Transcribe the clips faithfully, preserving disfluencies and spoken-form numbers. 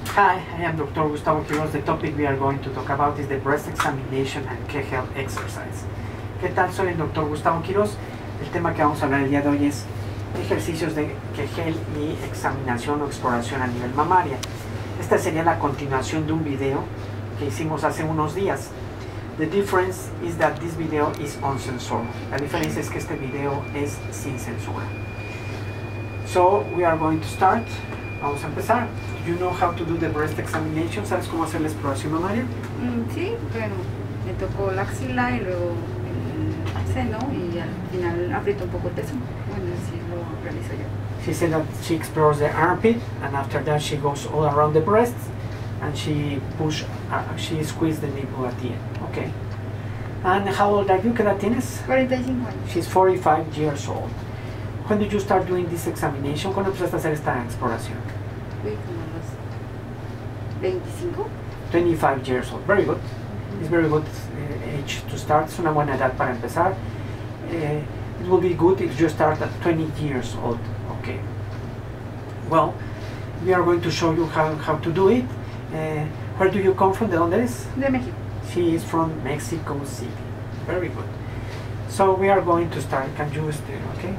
Hi, I am Doctor Gustavo Quiroz. The topic we are going to talk about is the breast examination and Kegel exercise. ¿Qué tal? Soy el Doctor Gustavo Quiroz. El tema que vamos a hablar el día de hoy es ejercicios de Kegel y examinación o exploración a nivel mamaria. Esta sería la continuación de un video que hicimos hace unos días. The difference is that this video is uncensored. La diferencia es que este video es sin censura. So we are going to start. Vamos a empezar. Do you know how to do the breast examination? ¿Sabes cómo hacer la exploración mamaria? Mm, sí, bueno, me tocó la axila y luego el seno y al final aprieto un poco el peso. Bueno, así lo realizo yo. She said that she explores the armpit and after that she goes all around the breasts and she push, uh, she squeezes the nipple at the end. Okay. And how old are you? ¿Qué edad tienes? cuarenta y cinco años. She's forty-five years old. When did you start doing this examination? ¿Cuándo empezaste a hacer esta exploración? Fui como a los veinticinco. twenty-five years old. Very good. Mm-hmm. It's very good uh, age to start. Es una buena edad para empezar. Uh, it will be good if you start at twenty years old. Okay. Well, we are going to show you how, how to do it. Uh, where do you come from? ¿De dónde eres? De México. She is from Mexico City. Very good. So we are going to start. Can you stay? Okay.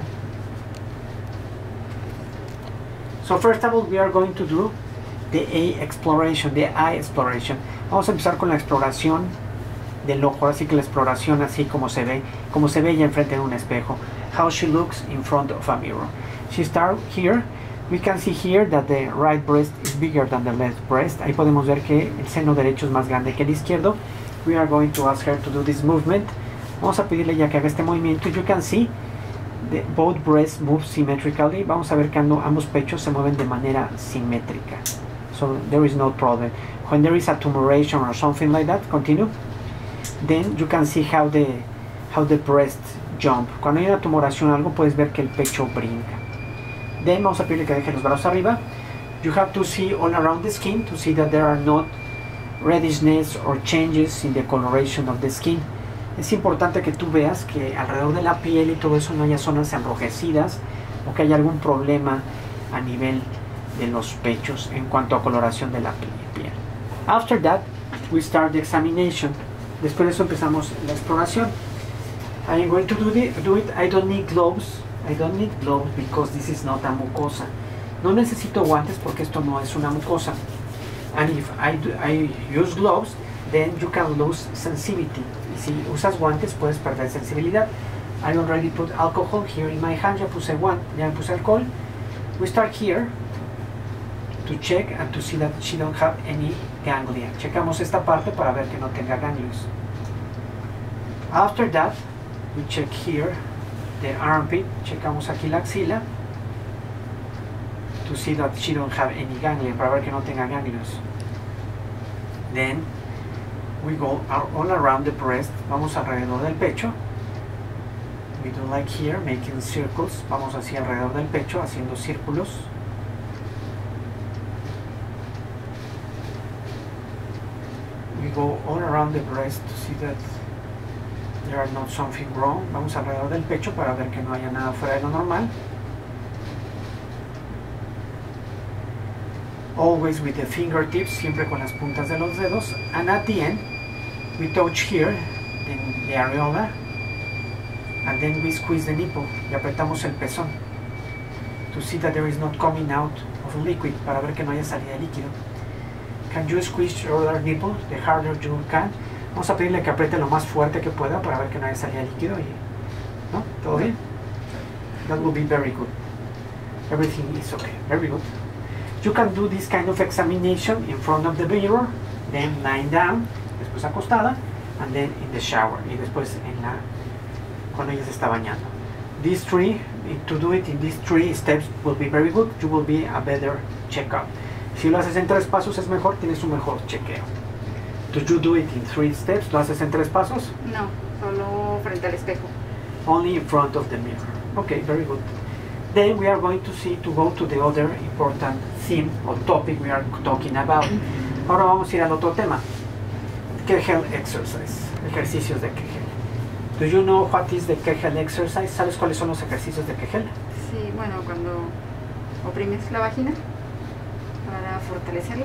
So first of all, we are going to do the eye exploration, the eye exploration. Vamos a empezar con la exploración del ojo, así que la exploración así como se ve, como se ve ella enfrente de un espejo. How she looks in front of a mirror. She starts here. We can see here that the right breast is bigger than the left breast. Ahí podemos ver que el seno derecho es más grande que el izquierdo. We are going to ask her to do this movement. Vamos a pedirle ya que haga este movimiento. You can see the both breasts move symmetrically. Vamos a ver que ambos pechos se mueven de manera simétrica. So there is no problem. When there is a tumoration or something like that, continue. Then you can see how the how the breasts jump. Cuando hay una tumoración o algo, puedes ver que el pecho brinca. Then vamos a pedirle que deje los brazos arriba. You have to see all around the skin to see that there are not reddishness or changes in the coloration of the skin. Es importante que tú veas que alrededor de la piel y todo eso no haya zonas enrojecidas o que haya algún problema a nivel de los pechos en cuanto a coloración de la piel. After that, we start the examination. Después de eso empezamos la exploración. I am going to do, the, do it. I don't need gloves. I don't need gloves because this is not a mucosa. No necesito guantes porque esto no es una mucosa. And if I, do, I use gloves, then you can lose sensitivity. Y si usas guantes puedes perder sensibilidad. I already put alcohol here in my hand. Ya puse guante, ya me puse alcohol. We start here to check and to see that she don't have any ganglia. Checamos esta parte para ver que no tenga ganglios. After that, we check here the armpit. Checamos aquí la axila to see that she don't have any ganglia, para ver que no tenga ganglios. Then we go all around the breast. Vamos alrededor del pecho. We do like here, making circles. Vamos así alrededor del pecho, haciendo círculos. We go all around the breast to see that there are not something wrong. Vamos alrededor del pecho para ver que no haya nada fuera de lo normal. Always with the fingertips, siempre con las puntas de los dedos. And at the end, we touch here, then the areola, and then we squeeze the nipple. Y apretamos el pezón. To see that there is not coming out of liquid, para ver que no haya salida de líquido. Can you squeeze your other nipple the harder you can? Vamos a pedirle que apriete lo más fuerte que pueda para ver que no haya salida de líquido. Y, ¿no? ¿Todo bien? That will be very good. Everything is okay. Very good. You can do this kind of examination in front of the mirror, then lying down, después acostada, and then in the shower, y después en la, cuando ella se está bañando. These three, to do it in these three steps will be very good. You will be a better checkup. Si lo haces en tres pasos es mejor, tienes un mejor chequeo. Do you do it in three steps? ¿Lo haces en tres pasos? No, solo frente al espejo. Only in front of the mirror. Okay, very good. Then we are going to see to go to the other important theme or topic we are talking about. Ahora vamos a ir al otro tema. Kegel exercise. Ejercicios de Kegel. Do you know what is the Kegel exercise? ¿Sabes cuáles son los ejercicios de Kegel? Sí, bueno, cuando oprimes la vagina para fortalecerla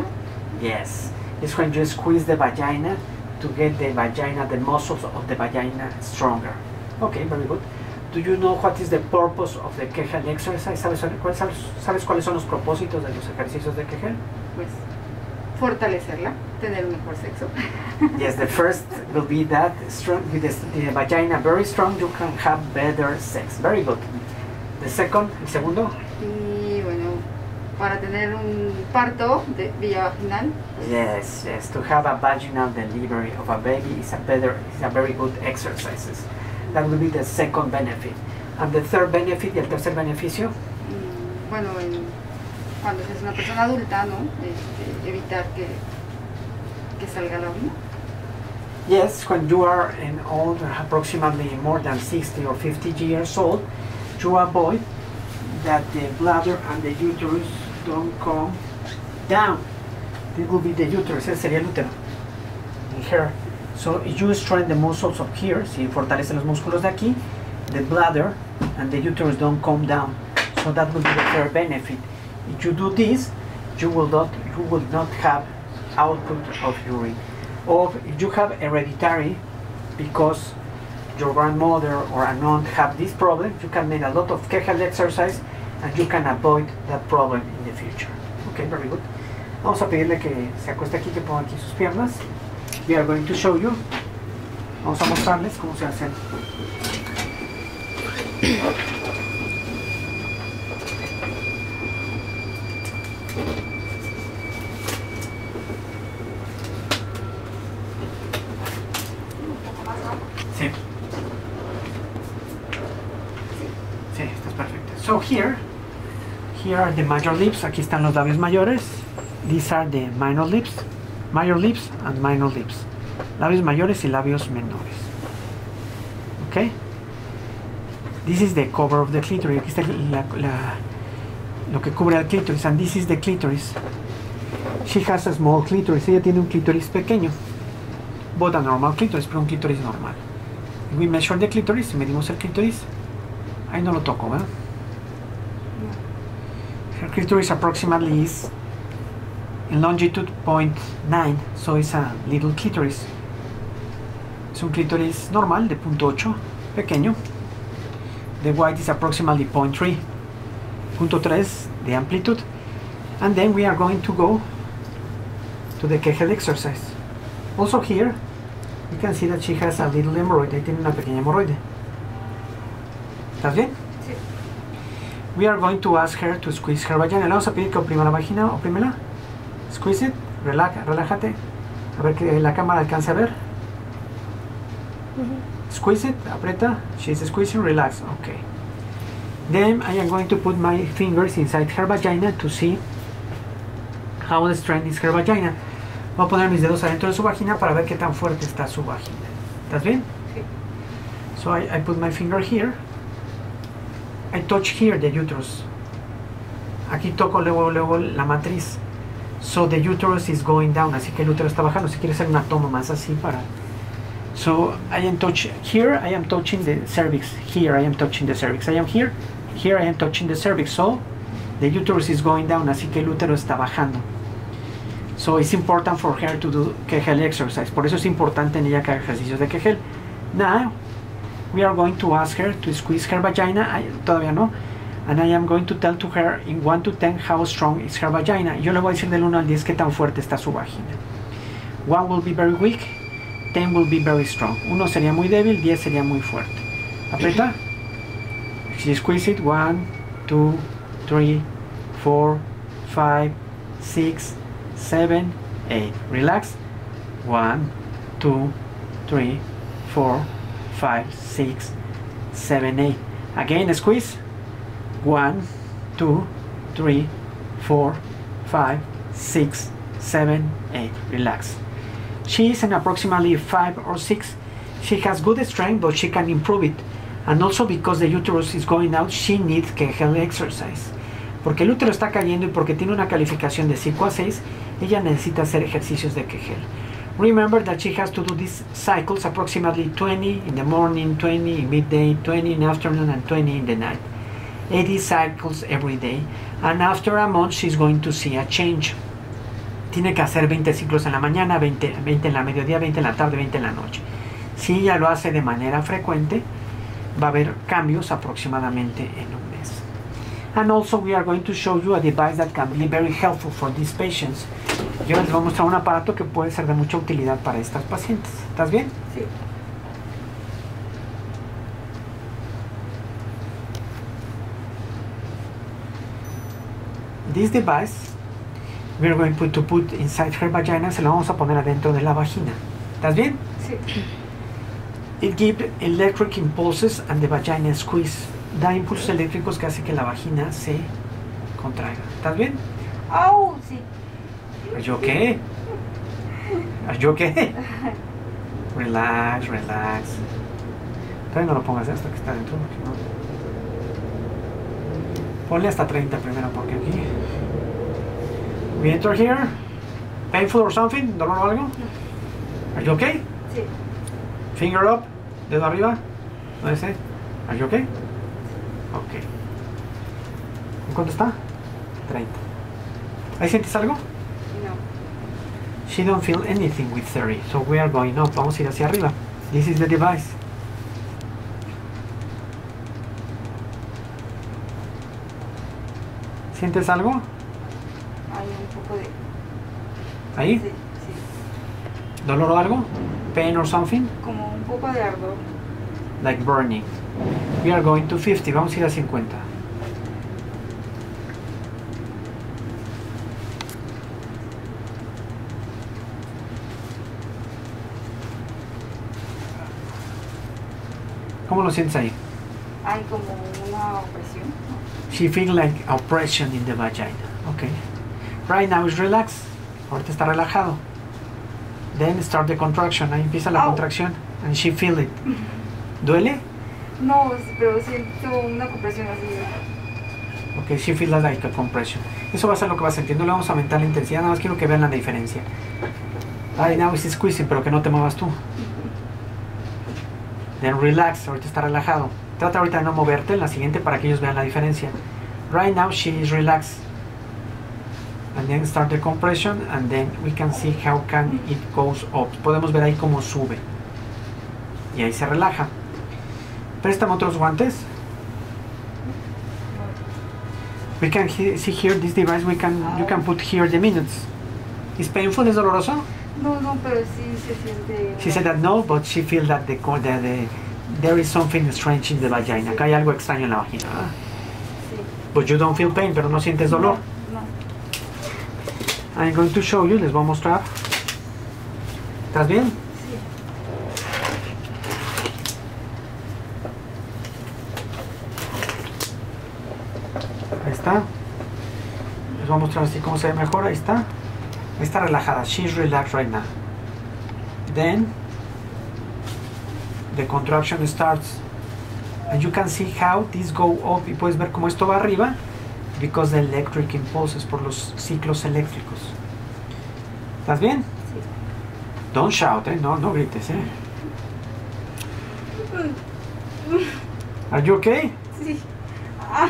Yes. It's when you squeeze the vagina to get the vagina, the muscles of the vagina stronger. Okay, very good. Do you know what is the purpose of the Kegel exercise? ¿Sabes, sabes, ¿Sabes cuáles son los propósitos de los ejercicios de Kegel? Pues fortalecerla, tener un mejor sexo. Yes, the first will be that strong, with the, the vagina very strong, you can have better sex. Very good. The second, el segundo. Y bueno, para tener un parto de vía vaginal. Yes, yes, to have a vaginal delivery of a baby is a better, is a very good exercises. That will be the second benefit. And the third benefit, y el tercer beneficio. Y, bueno, en, cuando es una persona adulta, ¿no? Este, evitar que, que salga la orina. Yes, when you are in old, approximately more than sixty or fifty years old, you avoid that the bladder and the uterus don't come down. This will be the uterus, ese sería el útero. In here. So you strengthen the muscles of here, si fortalece los músculos de aquí, the bladder and the uterus don't come down. So that will be the third benefit. If you do this, you will not, you will not have output of urine. Or if you have hereditary, because your grandmother or an aunt have this problem, you can make a lot of Kegel exercise and you can avoid that problem in the future. Okay, very good. Vamos a pedirle que se acueste aquí, que ponga aquí sus piernas. We are going to show you. Vamos a mostrarles cómo se hacen. Sí. Sí, estás perfecto. So here, here are the major lips. Aquí están los labios mayores. These are the minor lips. Major lips and minor lips. Labios mayores y labios menores. Okay? This is the cover of the clitoris. Aquí está la, la, lo que cubre el clitoris. And this is the clitoris. She has a small clitoris. Ella tiene un clitoris pequeño. But a normal clitoris, pero un clitoris normal. If we measure the clitoris, si medimos el clitoris, ahí no lo toco, ¿verdad? Her clitoris approximately is in longitude zero point nine, so it's a little clitoris. Es un clitoris normal de punto ocho, pequeño. The width is approximately zero point three, punto tres de amplitud. And then we are going to go to the Kegel exercise. Also here, you can see that she has a little hemorrhoid. Ahí tiene una pequeña hemorroide. ¿Estás bien? Sí. We are going to ask her to squeeze her vagina. Le vamos a pedir que oprima la vagina, oprímela. Squeeze it, relaja, relájate. A ver que la cámara alcance a ver. Mm-hmm. Squeeze it, aprieta. She's squeezing, relax. Okay. Then I am going to put my fingers inside her vagina to see how the strength is her vagina. Voy a poner mis dedos adentro de su vagina para ver qué tan fuerte está su vagina. ¿Estás bien? Sí. So I, I put my finger here. I touch here the uterus. Aquí toco luego, luego la matriz. So the uterus is going down. Así que el útero está bajando. Si quieres hacer una toma más así para... So I am touch here. I am touching the cervix. Here I am touching the cervix. I am here. Here I am touching the cervix. So the uterus is going down. Así que el útero está bajando. So it's important for her to do Kegel exercise. Por eso es importante en ella que haga ejercicios de Kegel. Now, we are going to ask her to squeeze her vagina. I, todavía no. And I am going to tell to her in one to ten how strong is her vagina. Yo le voy a decir del uno al diez qué tan fuerte está su vagina. one will be very weak, ten will be very strong. uno sería muy débil, diez sería muy fuerte. Aprieta. She squeeze it. one, two, three, four, five, six, seven, eight. Relax. one, two, three, four, five, six, seven, eight. Again, squeeze. one, two, three, four, five, six, seven, eight. Relax. She is in approximately five or six. She has good strength, but she can improve it. And also because the uterus is going out, she needs Kegel exercise. Porque el útero está cayendo y porque tiene una calificación de cinco a seis, ella necesita hacer ejercicios de Kegel. Remember that she has to do these cycles approximately twenty in the morning, twenty in midday, twenty in the afternoon, and twenty in the night. eighty cycles every day. And after a month, she's going to see a change. tiene que hacer veinte ciclos en la mañana, veinte, veinte en la mediodía, veinte en la tarde, veinte en la noche. Si ella lo hace de manera frecuente, va a haber cambios aproximadamente en un mes. And also we are going to show you a device that can be very helpful for these patients. Yo les voy a mostrar un aparato que puede ser de mucha utilidad para estas pacientes. ¿Estás bien? Sí. This device we are going to put, to put inside her vagina. Se lo vamos a poner adentro de la vagina. ¿Estás bien? Sí. It gives electric impulses and the vagina squeeze. Da impulsos eléctricos que hace que la vagina se contraiga. ¿Estás bien? Oh, sí. Are you okay? Are you okay? Relax, relax. Todavía no lo pongas hasta que está dentro. Porque no. Ponle hasta treinta primero porque aquí. We enter here. Painful or something? ¿Dolor o algo? Are you okay? Sí. Finger up. Dedo arriba. ¿Dónde está? Are you okay? Ok. ¿En cuánto está? treinta. ¿Ahí sientes algo? No. She don't feel anything with thirty. So we are going up. Vamos a ir hacia arriba. This is the device. ¿Sientes algo? Hay un poco de... ¿Ahí? Sí, sí. ¿Dolor o algo? Pain or something? Como un poco de ardor. Like burning. We are going to fifty. Vamos a ir a cincuenta. ¿Cómo lo sientes ahí? Hay como una opresión. ¿No? She feels like oppression in the vagina. Okay. Right now is relaxed. Ahorita está relajado. Then start the contraction. Ahí empieza la Ow. contracción. And she feel it. ¿Duele? No, pero siento una compresión así. Ok, she feels like a compression. Eso va a ser lo que va a sentir. No le vamos a aumentar la intensidad. Nada más quiero que vean la diferencia. Right now is squeezing, pero que no te muevas tú. Then relax. Ahorita está relajado. Trata ahorita de no moverte en la siguiente para que ellos vean la diferencia. Right now she is relaxed. And then start the compression and then we can see how can it goes up. Podemos ver ahí cómo sube. Y ahí se relaja. Préstame otros guantes. We can he see here this device. We can you can put here the minutes. Is painful? ¿Es doloroso? No, no, pero sí se siente... She said that no, but she feels that the, the, the there is something strange in the vagina. Acá hay algo extraño en la vagina. ¿Ah? Sí. But you don't feel pain, pero no sientes dolor. No, no. I'm going to show you. Les voy a mostrar. ¿Estás bien? Sí. Ahí está. Les voy a mostrar así cómo se ve mejor. Ahí está. Está relajada. She's relaxed right now. Then the contraction starts. And you can see how this go up. Y puedes ver cómo esto va arriba. Because the electric impulses. Por los ciclos eléctricos. ¿Estás bien? Sí. Don't shout, eh. No, no grites, eh. Are you okay? Sí. Ah,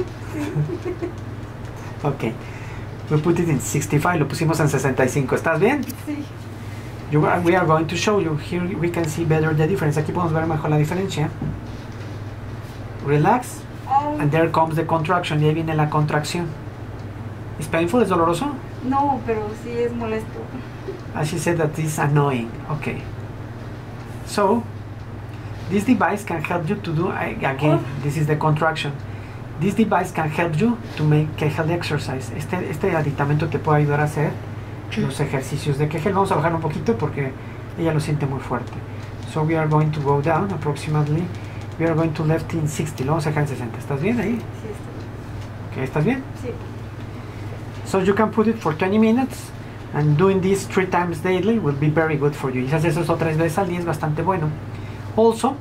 Okay. We put it in sixty-five. Lo pusimos en sesenta y cinco. ¿Estás bien? sí. You are, we are going to show you. Here we can see better the difference. Aquí podemos ver mejor la diferencia. Relax. Oh, And there comes the contraction. Y ahí viene la contracción. ¿Es painful? ¿Es doloroso? no, pero sí es molesto. As she said that is annoying. Okay. So, this device can help you to do, again, this is the contraction. This device can help you to make Kegel exercise. Este, este aditamento te puede ayudar a hacer los ejercicios de Kegel. Vamos a bajar un poquito porque ella lo siente muy fuerte. So we are going to go down approximately. We are going to left in sixty. Lo vamos a dejar en sesenta. ¿Estás bien ahí? Sí, está. Okay, ¿estás bien? Sí. So you can put it for twenty minutes. And doing this three times daily will be very good for you. Y si haces eso tres veces al día es bastante bueno. Also,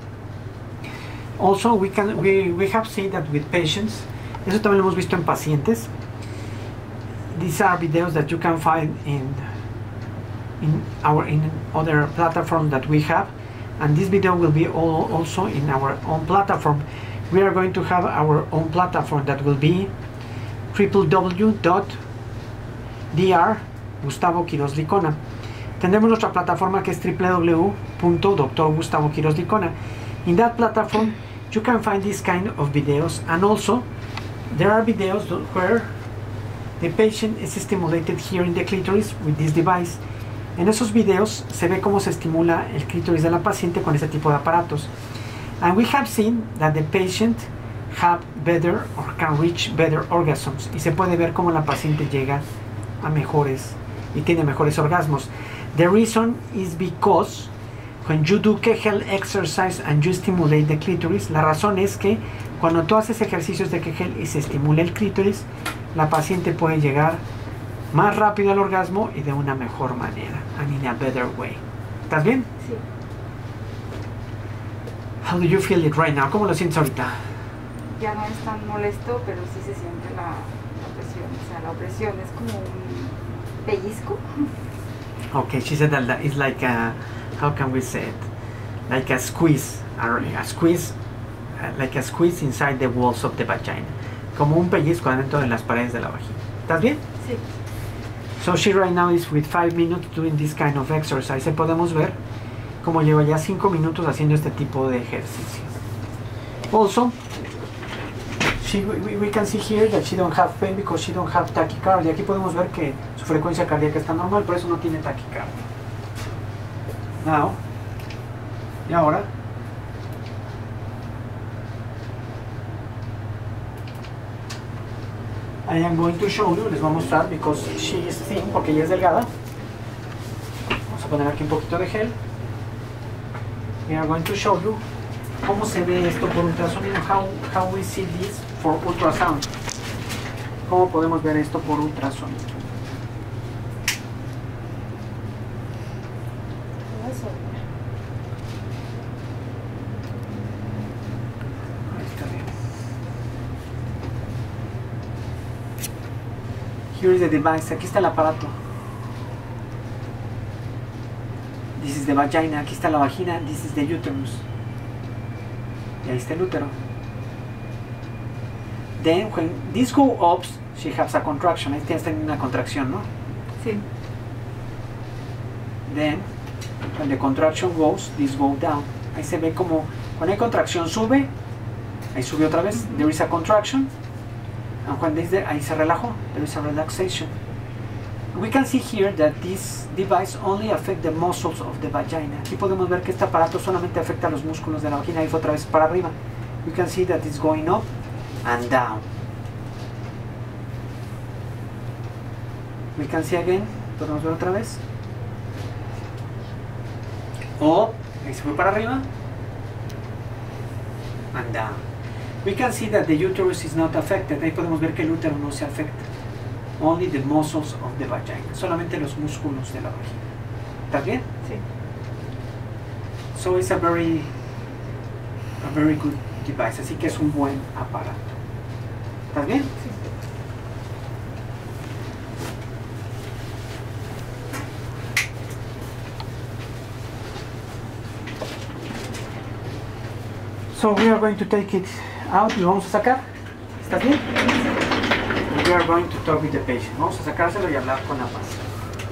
also we can we, we have seen that with patients. Eso también lo hemos visto en pacientes. These are videos that you can find in in our in other platforms that we have. And this video will be all, also in our own platform. We are going to have our own platform that will be w w w dot d r Gustavo Quiroz Licona. Tendremos nuestra plataforma que es w w w punto doctor Gustavo Quiroz Licona. In that platform, you can find this kind of videos, and also there are videos where the patient is stimulated here in the clitoris with this device. En esos videos se ve cómo se estimula el clítoris de la paciente con este tipo de aparatos. And we have seen that the patient have better or can reach better orgasms. Y se puede ver cómo la paciente llega a mejores y tiene mejores orgasmos. The reason is because when you do Kegel exercise and you stimulate the clitoris, la razón es que cuando tú haces ejercicios de Kegel y se estimula el clítoris, la paciente puede llegar más rápido al orgasmo y de una mejor manera, and in a better way. ¿Estás bien? Sí. How do you feel it right now? ¿Cómo lo sientes ahorita? Ya no es tan molesto, pero sí se siente la, la opresión. O sea, la opresión es como un pellizco. Okay, she said that that is like a, how can we say it? Like a squeeze, a, a squeeze, uh, like a squeeze inside the walls of the vagina. Como un pellizco dentro de las paredes de la vagina. ¿Estás bien? Sí. So she right now is with five minutes doing this kind of exercise. Y podemos ver cómo lleva ya cinco minutos haciendo este tipo de ejercicio. Also, she, we, we can see here that she don't have pain because she don't have tachycardia. Aquí podemos ver que su frecuencia cardíaca está normal, por eso no tiene taquicardia. Now, y ahora, I am going to show you, les voy a mostrar, because she is thin, porque ella es delgada. Vamos a poner aquí un poquito de gel. We are going to show you cómo se ve esto por ultrasonido, how, how we see this for ultrasound. Cómo podemos ver esto por ultrasonido. Ahí está bien. Here is the device. Aquí está el aparato. This is the vagina. Aquí está la vagina. This is the uterus. Y ahí está el útero. Then when this go up, she has a contraction. Ahí está una contracción, ¿no? Sí. Then when the contraction goes, this go down. Ahí se ve como cuando hay contracción sube, ahí sube otra vez. There is a contraction. And when this, ahí se relajó. There is a relaxation. We can see here that this device only affects the muscles of the vagina. Aquí podemos ver que este aparato solamente afecta a los músculos de la vagina. Ahí fue otra vez para arriba. We can see that it's going up and down. We can see again. Podemos ver otra vez. Up. Ahí se fue para arriba. And down. We can see that the uterus is not affected. Ahí podemos ver que el útero no se afecta. Only the muscles of the vagina. Solamente los músculos de la vagina. ¿Está bien? Sí. So it's a very, a very good device. Así que es un buen aparato. ¿Estás bien? Sí. So we are going to take it out. Lo vamos a sacar. ¿Estás bien? We are going to talk with the patient. Vamos a sacárselo y hablar con la paciente.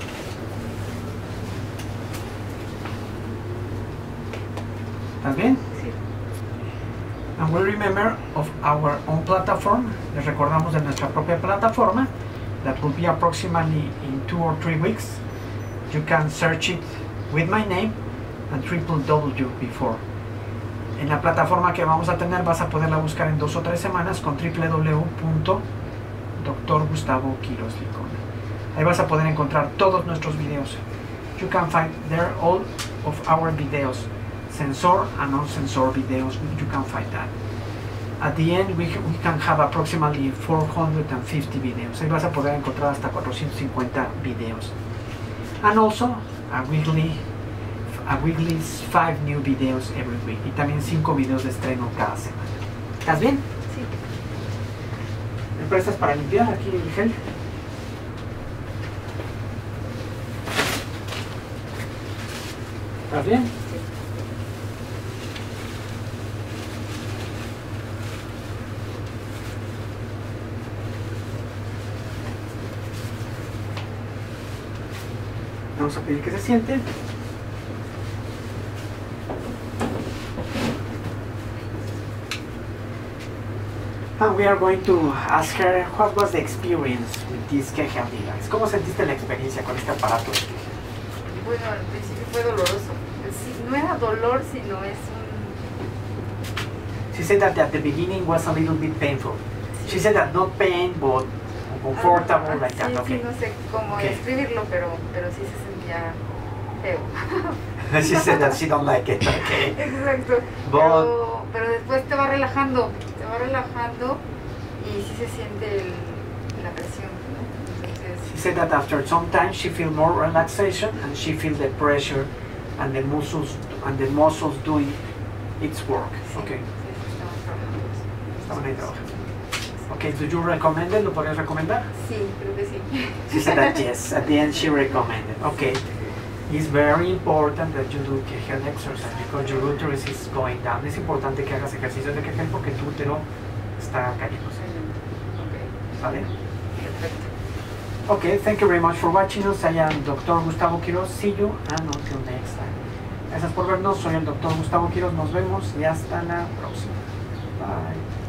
¿Estás bien? Sí. And we remember of our own platform. Les recordamos de nuestra propia plataforma. That will be approximately in two or three weeks. You can search it with my name and triple W before. En la plataforma que vamos a tener vas a poderla buscar en dos o tres semanas con w w w punto doctor Gustavo Quiroz Licona. Ahí vas a poder encontrar todos nuestros videos. You can find there all of our videos, sensor and non-sensor videos. You can find that. At the end, we, we can have approximately four hundred fifty videos. Ahí vas a poder encontrar hasta cuatrocientos cincuenta videos. And also, a weekly, a weekly five new videos every week. Y también cinco videos de estreno cada semana. ¿Estás bien? Sí. ¿Me prestas para limpiar aquí el gel? ¿Estás bien? Vamos a pedir que se siente. And we are going to ask her what was the experience with this Kegel device. ¿Cómo sentiste la experiencia con este aparato? Bueno, al principio fue doloroso. Sí, no era dolor, sino es un... She said that at the beginning was a little bit painful. She said that not pain, but uncomfortable, ah, like that. Sí, Okay. sí, no sé cómo Okay. describirlo, pero, pero sí se sentía feo. She said that she don't like it. Okay. Exacto. But- Pero, pero después te va relajando, te va relajando y sí se siente el- la presión, ¿no? Entonces, She said that after some time she feel more relaxation and she feel the pressure and the muscles and the muscles doing its work. sí, Okay. sí, sí, estaban trabajando. Estaban ahí trabajando. Okay, do you recommend it? ¿Lo podrías recomendar? Sí, creo que sí. She said that yes. At the end, she recommended. Okay, it's very important that you do Kegel exercise because your uterus is going down. Es importante que hagas ejercicios de Kegel porque tu útero está cayéndose. Ok, ¿Vale? perfecto. Okay, thank you very much for watching us. I am doctor Gustavo Quiroz. See you and until next time. Gracias por vernos. Soy el doctor Gustavo Quiroz. Nos vemos y hasta la próxima. Bye.